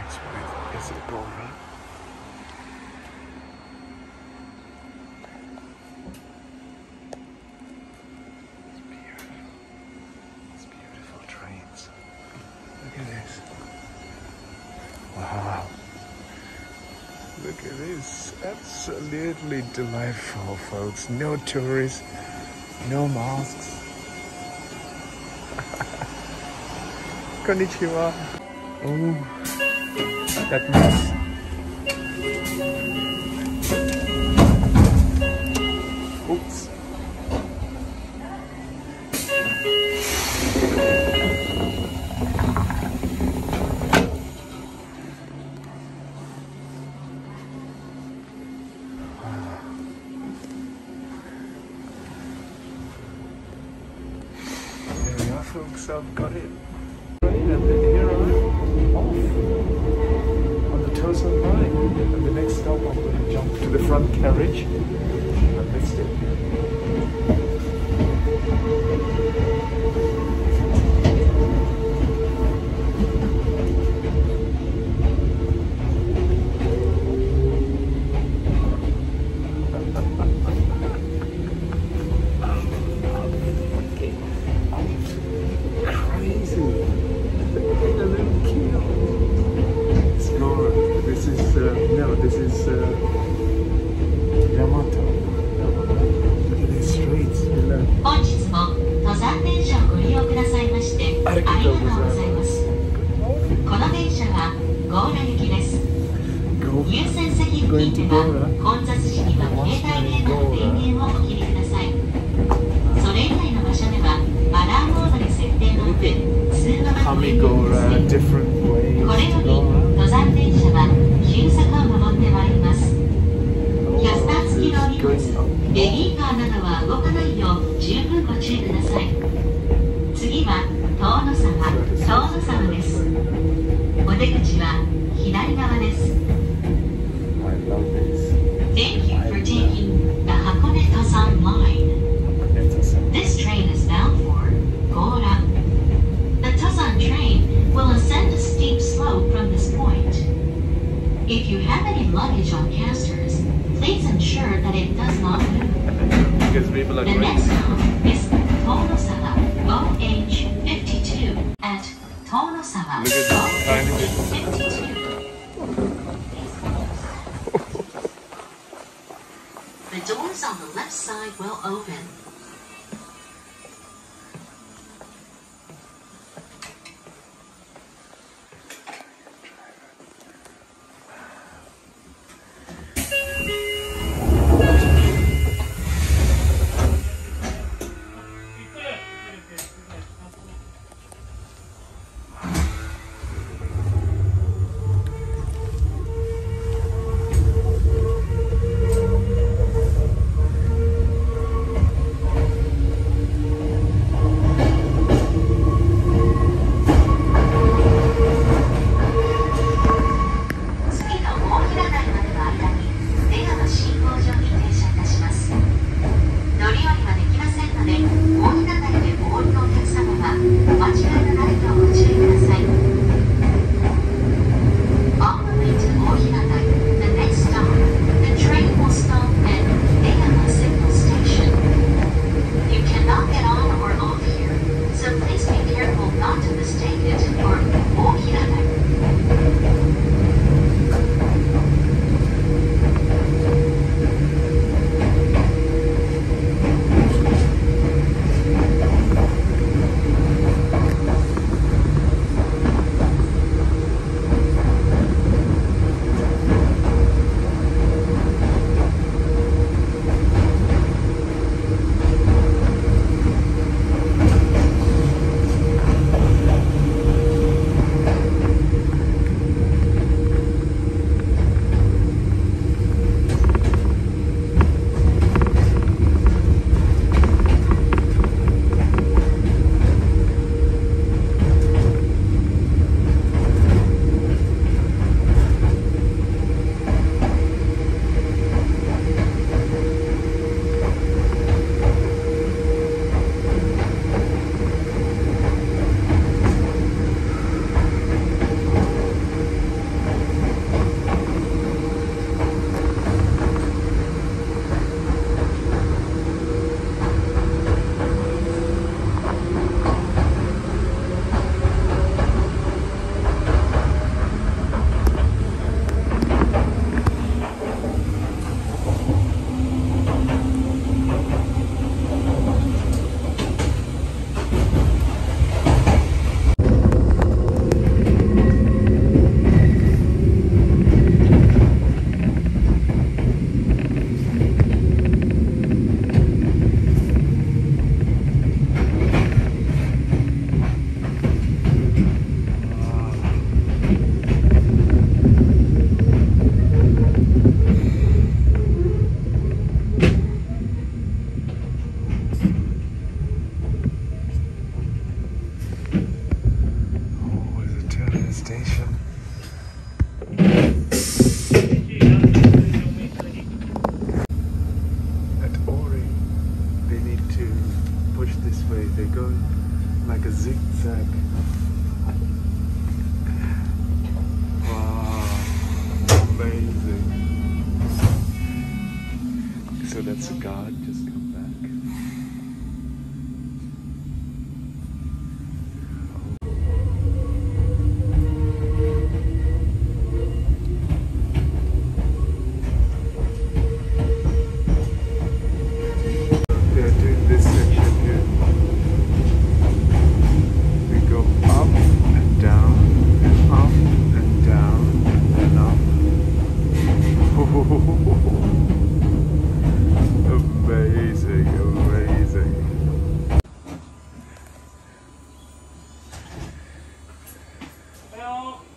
Is it Gora? It's beautiful. It's beautiful trains. Look at this. Wow. Look at this. Absolutely delightful, folks. No tourists, no masks. Konnichiwa. Oh, that mask. Oops. There we are, folks. I've got it. And then here I'm off on the Tozan Line. And the next stop I'm going to jump to the front carriage and that's it. This is Yamato. Look at these streets. 本日も登山電車をご利用くださいましてありがとうございます。この電車はゴーラ行きです。優先席付近では混雑時には携帯電話の電源をお切りください。それ以外の場所ではマナーモードで設定の上通話がご利用ください。これより登山電車は急坂を登ってまいります。キャスター付きのお荷物、ベビーカーなどは動かないよう十分ご注意ください。次は遠野沢です。お出口は左側です。Thank you for taking the Hakone Tozan Line. This train is bound for Gora. The Tozan train will ascend a steep slope from this point. If you have any luggage on casters, please ensure that it does not move. The next stop is Tonosawa OH52 at Tonosawa OH52. The doors on the left side will open. They go like a zigzag. Wow, amazing. So that's a guard, just come back. Amazing, amazing. Wow.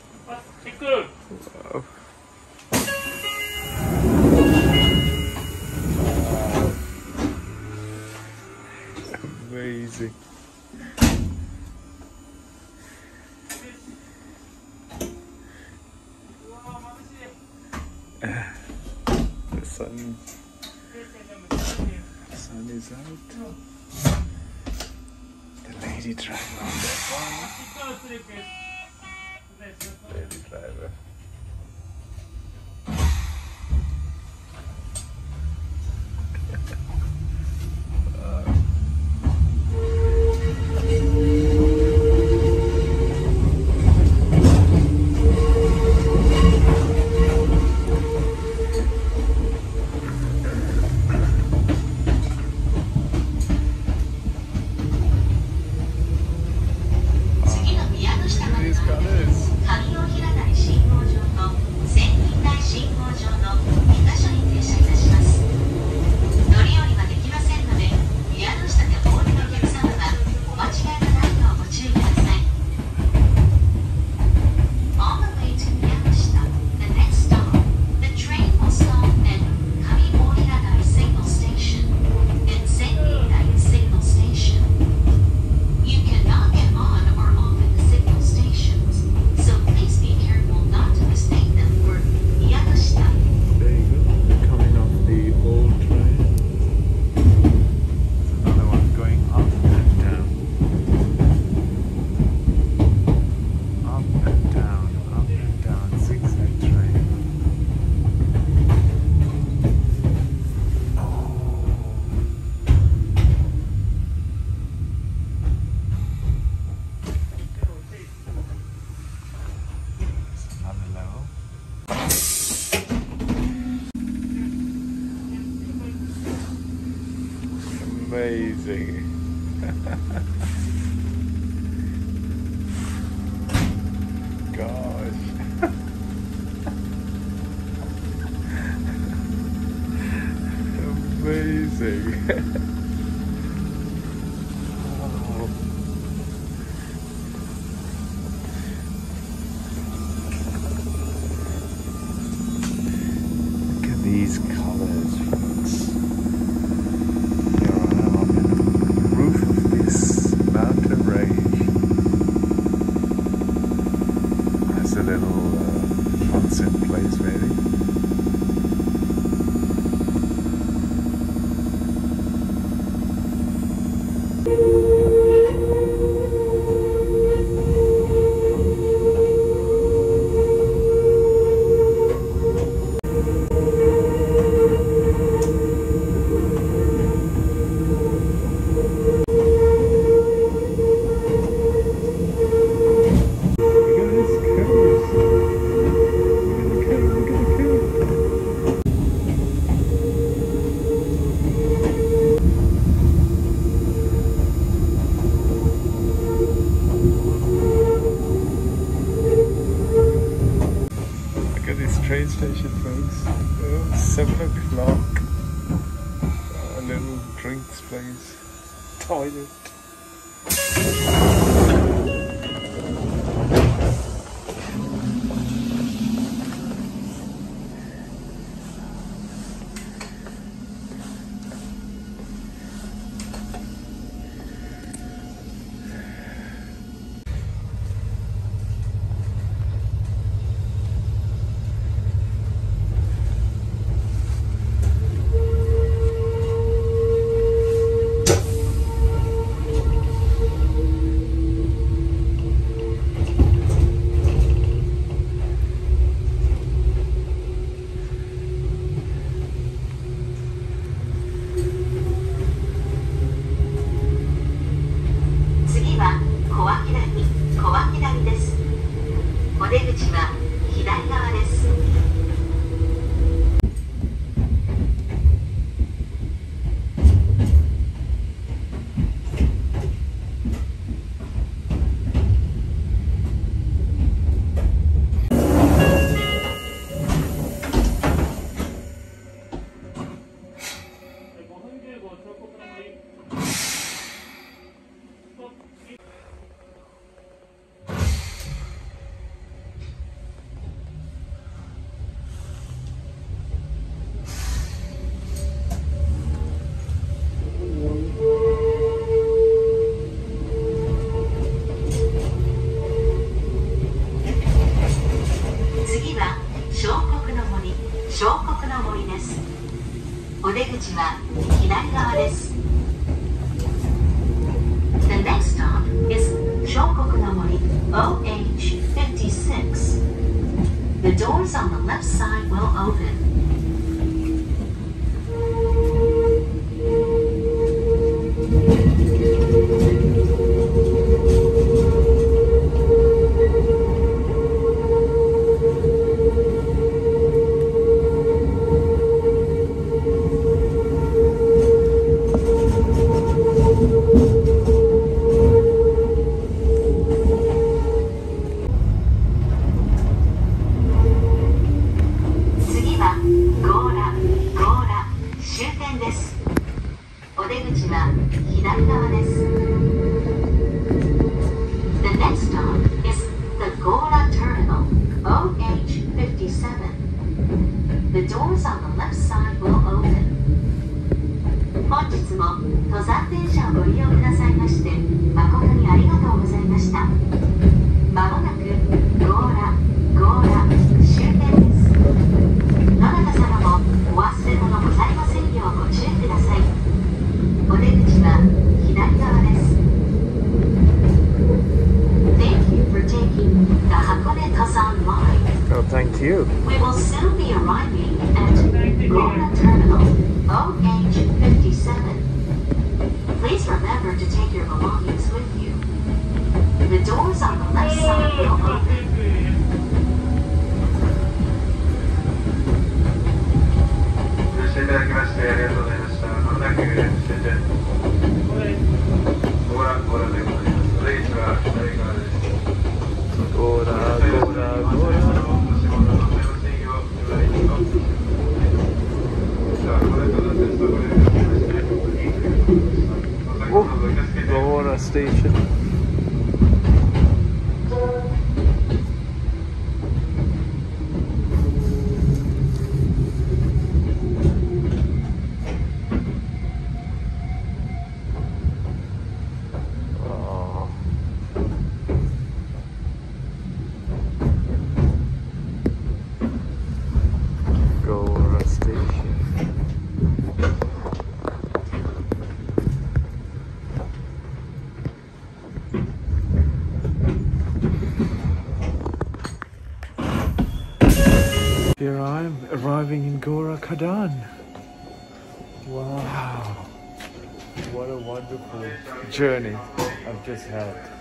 Amazing. The sun is out. The lady driver on that one. Lady driver. Amazing. Gosh. Amazing. Oh. Look at these colors, folks. Mountain range. There's a little onsen place, maybe. Train station, folks. 7 o'clock. A little drinks place. Toilet. 小涌谷です。お出口は左側です。お出口は左側です。The next stop is 小国の森 OH56. The doors on the left side will open. The next stop is the Gora terminal, OH57. The doors on the left side will open. 本日も登山電車をご利用くださいまして誠にありがとうございました。まもなくGora終点です。どなた様もお忘れ物ございませんようご注意ください。お出口は左側です。Thank you for taking the Hakone Tozan Line. Oh, thank you. We will soon be arriving at Gora Terminal, OH57. Please remember to take your belongings with you. The doors on the left side will open. いただきましてありがとうございました。まもなく終点。ゴーラでございます。お出口は左側です。 ゴーラ。Odawara Station. Gora Station. Here I am arriving in Gora, Kadan. Wow, what a wonderful journey I've just had.